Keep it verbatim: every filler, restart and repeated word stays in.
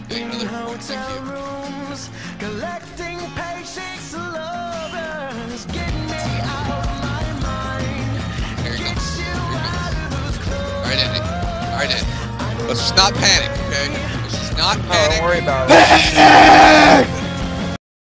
in hotel rooms, collecting patients, lovers, get me out of my mind. Here you go. Get you out of those clothes. All right, Andy. All right, Andy. Let's just not panic, okay? Let's just not Oh, panic. don't worry about it.